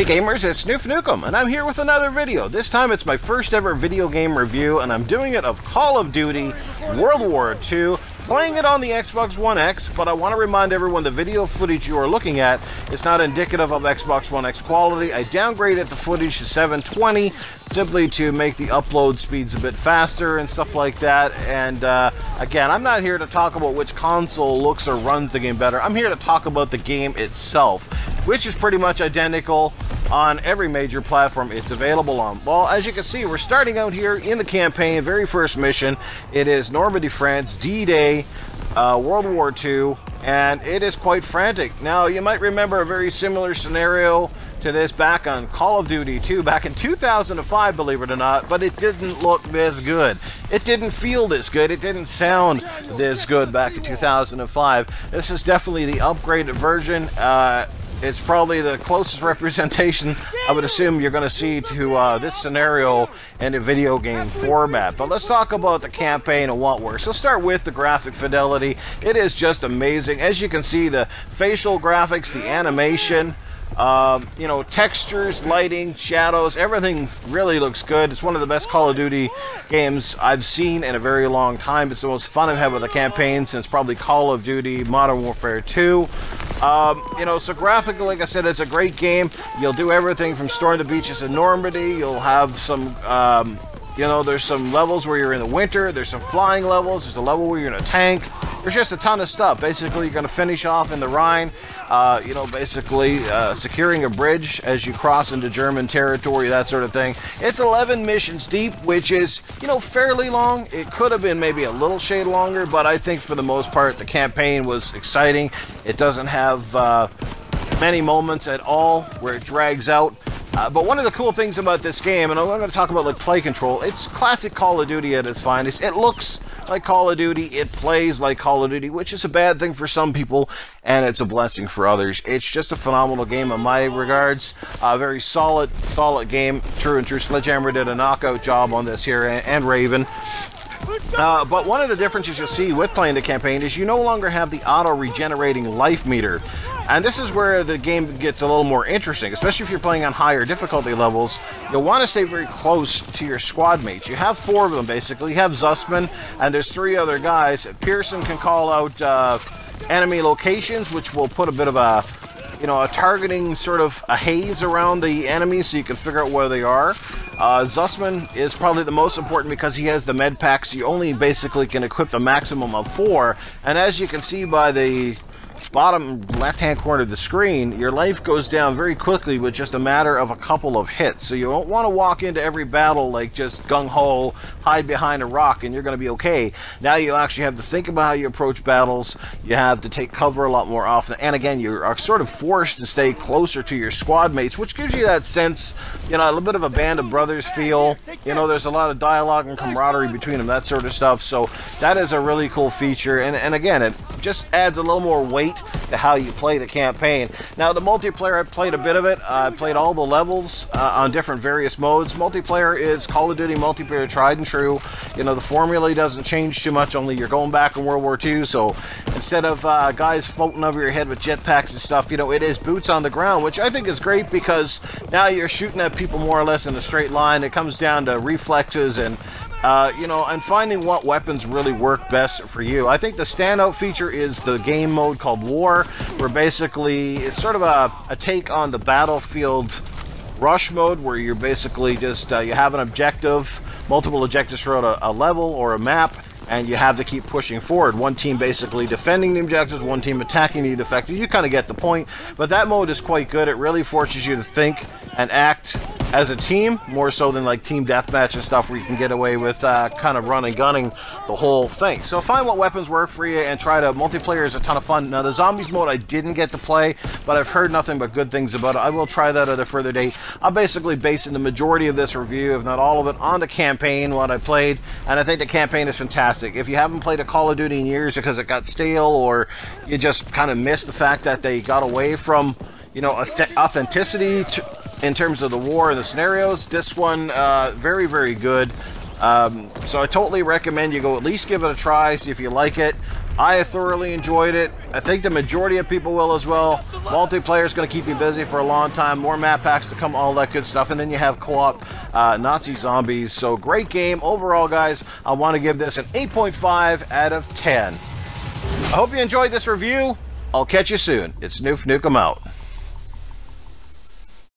Hey gamers, it's Snoof Nukem, and I'm here with another video. This time it's my first ever video game review, and I'm doing it of Call of Duty World War II, playing it on the Xbox One X, but I want to remind everyone the video footage you are looking at is not indicative of Xbox One X quality. I downgraded the footage to 720 simply to make the upload speeds a bit faster and stuff like that. And again, I'm not here to talk about which console looks or runs the game better. I'm here to talk about the game itself, which is pretty much identical on every major platform it's available on. Well, as you can see, we're starting out here in the campaign, very first mission. It is Normandy, France, D-Day, World War II, and it is quite frantic. Now, you might remember a very similar scenario to this back on Call of Duty 2 back in 2005, believe it or not, but it didn't look this good. It didn't feel this good. It didn't sound this good back in 2005. This is definitely the upgraded version. It's probably the closest representation I would assume you're going to see to this scenario in a video game format. But let's talk about the campaign and what works. Let's start with the graphic fidelity. It is just amazing. As you can see, the facial graphics, the animation, you know, textures, lighting, shadows, everything really looks good. It's one of the best Call of Duty games I've seen in a very long time. It's the most fun I've had with a campaign since probably Call of Duty Modern Warfare 2. You know, so graphically, like I said, it's a great game. You'll do everything from storming the beaches in Normandy. You'll have some, you know, there's some levels where you're in the winter. There's some flying levels. There's a level where you're in a tank. There's just a ton of stuff. Basically, you're going to finish off in the Rhine, you know, basically securing a bridge as you cross into German territory, that sort of thing. It's 11 missions deep, which is, you know, fairly long. It could have been maybe a little shade longer, but I think for the most part, the campaign was exciting. It doesn't have many moments at all where it drags out. But one of the cool things about this game, and I'm going to talk about like play control, it's classic Call of Duty at its finest. It looks like Call of Duty, it plays like Call of Duty, which is a bad thing for some people, and it's a blessing for others. It's just a phenomenal game in my regards. A very solid game. True and true, Sledgehammer did a knockout job on this here, and Raven. But one of the differences you'll see with playing the campaign is you no longer have the auto-regenerating life meter. And this is where the game gets a little more interesting, especially if you're playing on higher difficulty levels. You'll want to stay very close to your squad mates. You have 4 of them, basically. You have Zussman, and there's 3 other guys. Pearson can call out enemy locations, which will put a bit of a, you know, a targeting sort of a haze around the enemies so you can figure out where they are. Zussman is probably the most important because he has the med packs. You only basically can equip a maximum of 4, and as you can see by the bottom left-hand corner of the screen, your life goes down very quickly with just a matter of a couple of hits. So you don't want to walk into every battle like just gung-ho, hide behind a rock, and you're going to be okay. Now you actually have to think about how you approach battles. You have to take cover a lot more often. And again, you are sort of forced to stay closer to your squad mates, which gives you that sense, you know, a little bit of a Band of Brothers feel. You know, there's a lot of dialogue and camaraderie between them, that sort of stuff. So that is a really cool feature. And again, it just adds a little more weight to how you play the campaign. Now, the multiplayer, I played a bit of it. I played all the levels on different various modes. Multiplayer is Call of Duty multiplayer, tried and true. You know, the formula doesn't change too much, only you're going back in World War II, so instead of guys floating over your head with jetpacks and stuff, you know, it is boots on the ground, which I think is great because now you're shooting at people more or less in a straight line. It comes down to reflexes and you know, and finding what weapons really work best for you. I think the standout feature is the game mode called War, where basically it's sort of a take on the Battlefield Rush mode, where you're basically just, you have an objective, multiple objectives throughout a level or a map, and you have to keep pushing forward. One team basically defending the objectives, one team attacking the defectors. You kind of get the point, but that mode is quite good. It really forces you to think and act as a team, more so than like team deathmatch and stuff where you can get away with kind of running, gunning the whole thing. So find what weapons work for you and try to, multiplayer is a ton of fun. Now the zombies mode I didn't get to play, but I've heard nothing but good things about it. I will try that at a further date. I'm basically basing the majority of this review, if not all of it, on the campaign, what I played, and I think the campaign is fantastic. If you haven't played a Call of Duty in years because it got stale, or you just kind of missed the fact that they got away from, you know, authenticity in terms of the war and the scenarios, this one, very, very good. So I totally recommend you go at least give it a try, see if you like it. I thoroughly enjoyed it. I think the majority of people will as well. Multiplayer is going to keep you busy for a long time. More map packs to come, all that good stuff. And then you have co-op Nazi zombies. So great game. Overall, guys, I want to give this an 8.5 out of 10. I hope you enjoyed this review. I'll catch you soon. It's Noof Nukem out.